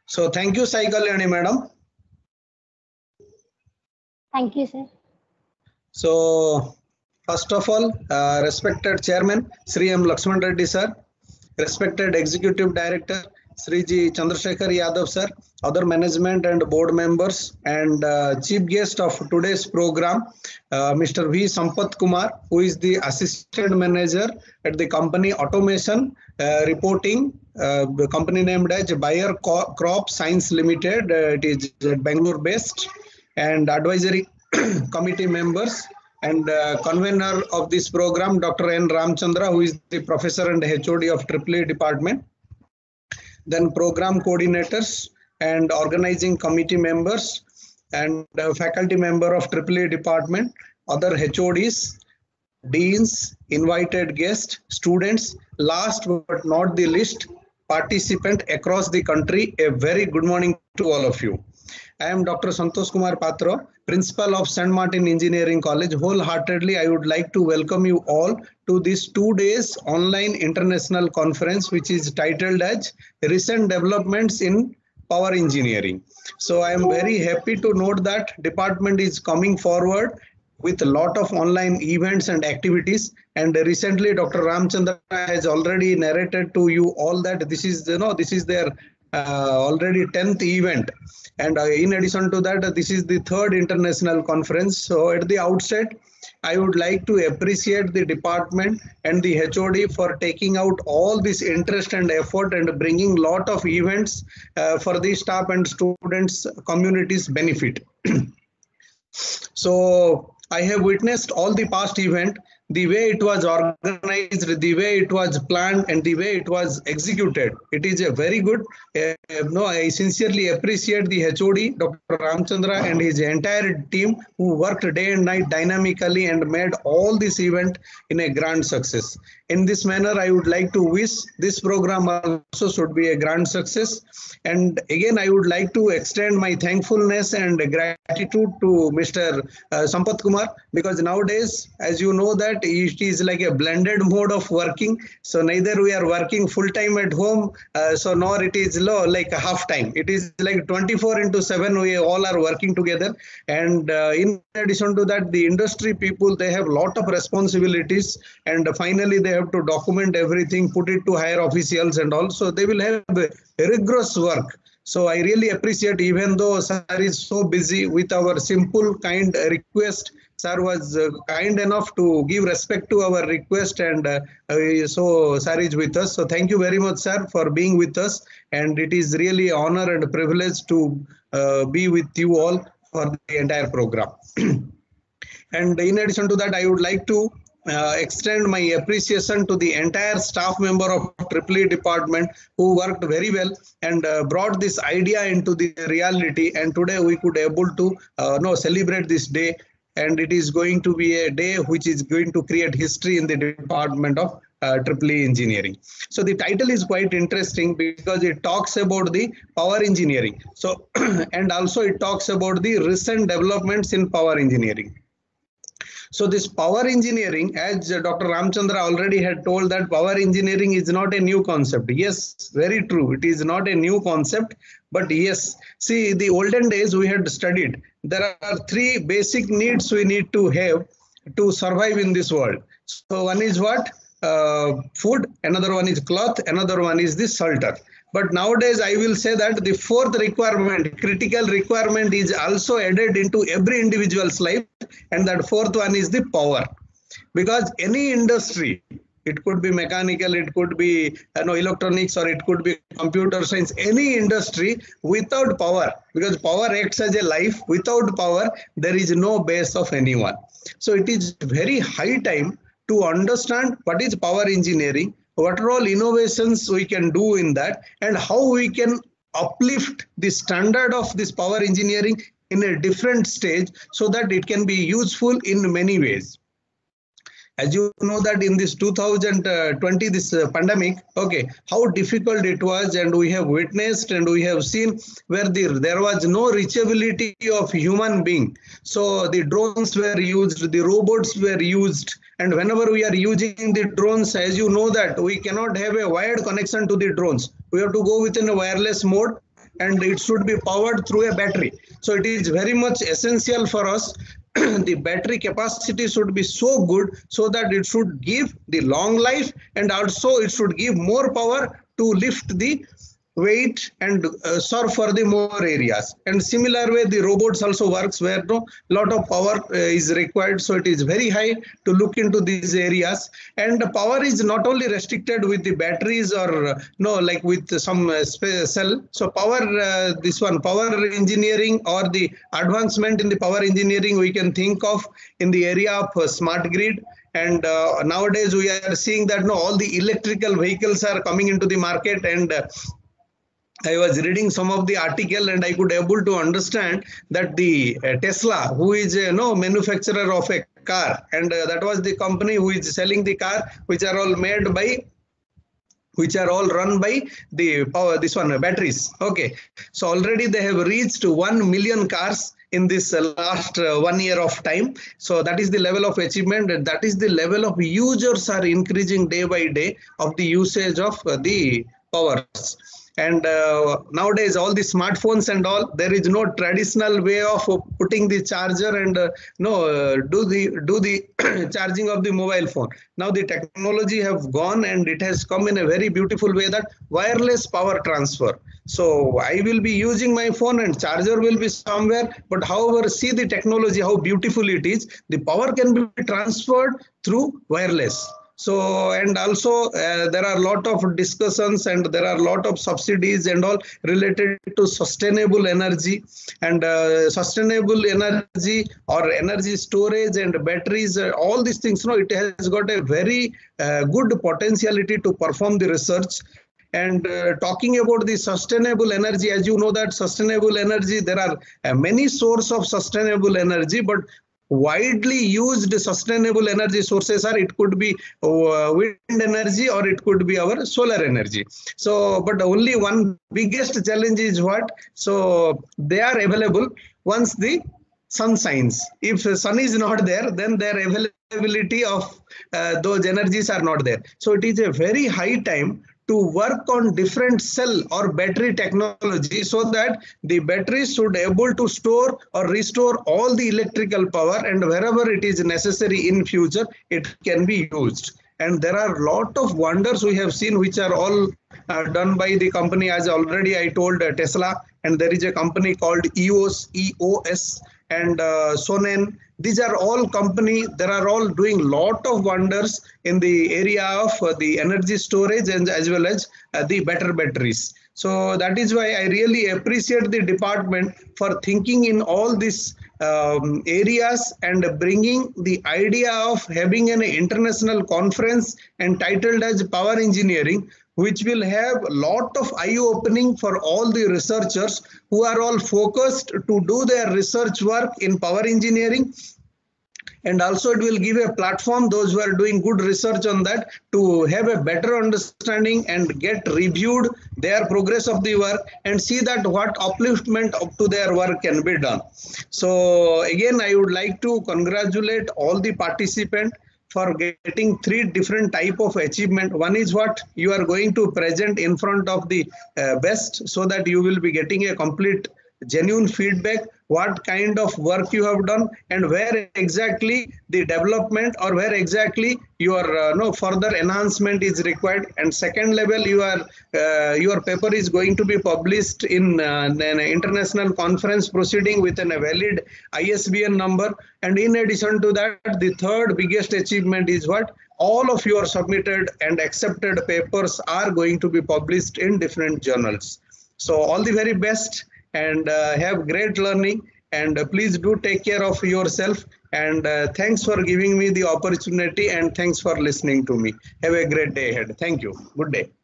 So thank you, Sai Kalyani madam. Thank you, sir. So first of all, respected Chairman Sri M. Lakshman Reddy sir, respected Executive Director Sri G. Chandrasekhar Yadav sir, other management and board members, and chief guest of today's program, Mr. V. Sampath Kumar, who is the Assistant Manager at the company Automation Reporting, the company named as Bayer Crop Science Limited. It is Bangalore based, and advisory committee members and convener of this program, Dr. N. Ramchandra, who is the professor and HOD of EEE department. Then program coordinators and organizing committee members and faculty member of EEE department, other HODs, deans, invited guests, students, last but not the least, participant across the country. A very good morning to all of you. I am Dr. Santosh Kumar Patro, Principal of St. Martin Engineering College. Wholeheartedly, I would like to welcome you all to this 2 days online international conference, which is titled as Recent Developments in Power Engineering. So I am very happy to note that department is coming forward with a lot of online events and activities. And recently, Dr. Ramchandra has already narrated to you all that this is their already 10th event. And in addition to that, this is the 3rd international conference. So at the outset, I would like to appreciate the department and the HOD for taking out all this interest and effort and bringing lot of events for the staff and students community's benefit. So I have witnessed all the past event, the way it was organized, the way it was planned, and the way it was executed. It is a very good. I sincerely appreciate the HOD, Dr. Ramchandra, and his entire team who worked day and night dynamically and made all this event in a grand success. In this manner, I would like to wish this program also should be a grand success. And again, I would like to extend my thankfulness and gratitude to Mr. Sampath Kumar, because nowadays, as you know, that it is like a blended mode of working. So neither we are working full time at home, so nor it is low like half time. It is like 24/7. We all are working together. And in addition to that, the industry people, they have a lot of responsibilities, and finally they have to document everything, put it to higher officials, and also they will have rigorous work. So I really appreciate, even though sir is so busy, with our simple kind request, sir was kind enough to give respect to our request, and so sir is with us. So thank you very much, sir, for being with us, and it is really honor and privilege to be with you all for the entire program. And in addition to that, I would like to extend my appreciation to the entire staff member of EEE department who worked very well and brought this idea into the reality. And today we could able to celebrate this day, and it is going to be a day which is going to create history in the department of EEE engineering. So the title is quite interesting because it talks about the power engineering. So and also it talks about the recent developments in power engineering. So this power engineering, as Dr. Ramchandra already had told, that power engineering is not a new concept. Yes, very true. It is not a new concept, but yes, see, the olden days we had studied, there are 3 basic needs we need to have to survive in this world. So one is what? Food, another one is cloth, another one is the shelter. But nowadays, I will say that the 4th requirement, critical requirement, is also added into every individual's life, and that 4th one is the power. Because any industry, it could be mechanical, it could be electronics, or it could be computer science, any industry without power, because power acts as a life, without power, there is no base of anyone. So it is very high time to understand what is power engineering, what are all innovations we can do in that, and how we can uplift the standard of this power engineering in a different stage so that it can be useful in many ways. As you know that in this 2020, this pandemic, okay, how difficult it was, and we have witnessed and we have seen where there was no reachability of human being. So the drones were used, the robots were used, and whenever we are using the drones, as you know that we cannot have a wired connection to the drones. We have to go within a wireless mode, and it should be powered through a battery. So it is very much essential for us. The battery capacity should be so good so that it should give the long life, and also it should give more power to lift the weight and serve for the more areas. And similar way the robots also works, where no lot of power is required, so it is very high to look into these areas. And the power is not only restricted with the batteries or no, like with some cell. So power, this one power engineering or the advancement in the power engineering we can think of in the area of smart grid. And nowadays we are seeing that no, all the electrical vehicles are coming into the market. And I was reading some of the article and I could able to understand that the Tesla, who is a manufacturer of a car, and that was the company who is selling the car, which are all made by, which are all run by the power, this one batteries. Okay, so already they have reached 1 million cars in this last 1 year of time. So that is the level of achievement, and that is the level of users are increasing day by day of the usage of the powers. And nowadays all the smartphones and all, there is no traditional way of putting the charger and do the charging of the mobile phone. Now the technology have gone and it has come in a very beautiful way, that wireless power transfer. So I will be using my phone and charger will be somewhere, but however, see the technology, how beautiful it is. The power can be transferred through wireless. So, and also there are a lot of discussions and there are a lot of subsidies and all related to sustainable energy, and sustainable energy or energy storage and batteries, all these things, it has got a very good potentiality to perform the research. And talking about the sustainable energy, as you know that sustainable energy, there are many sources of sustainable energy, but widely used sustainable energy sources are, it could be wind energy or it could be our solar energy. So, but only one biggest challenge is what? So they are available once the sun shines. If the sun is not there, then their availability of those energies are not there. So it is a very high time to work on different cell or battery technology, so that the batteries should able to store or restore all the electrical power, and wherever it is necessary in future, it can be used. And there are a lot of wonders we have seen, which are all done by the company, as already I told, Tesla, and there is a company called EOS, and Sonnen. These are all company, they are all doing lot of wonders in the area of the energy storage and as well as the better batteries. So that is why I really appreciate the department for thinking in all these areas and bringing the idea of having an international conference entitled as Power Engineering, which will have a lot of eye-opening for all the researchers who are all focused to do their research work in power engineering. And also it will give a platform those who are doing good research on that to have a better understanding and get reviewed their progress of the work and see that what upliftment up to their work can be done. So again, I would like to congratulate all the participants for getting 3 different type of achievement. One is what you are going to present in front of the best, so that you will be getting a complete genuine feedback, what kind of work you have done and where exactly the development or where exactly your further enhancement is required. And second level, your paper is going to be published in an international conference proceeding with a valid ISBN number. And in addition to that, the third biggest achievement is what? All of your submitted and accepted papers are going to be published in different journals. So all the very best, and have great learning, and please do take care of yourself, and thanks for giving me the opportunity, and thanks for listening to me. Have a great day ahead. Thank you. Good day.